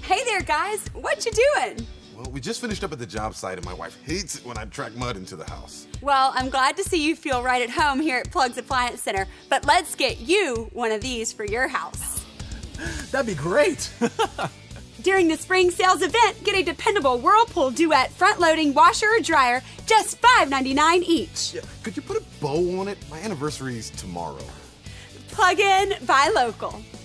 Hey there, guys. What you doing? Well, we just finished up at the job site and my wife hates it when I track mud into the house. Well, I'm glad to see you feel right at home here at Plug's Appliance Center, but let's get you one of these for your house. That'd be great. During the spring sales event, get a dependable Whirlpool Duet front-loading washer or dryer, just $5.99 each. Yeah, could you put a bow on it? My anniversary's tomorrow. Plug in, buy local.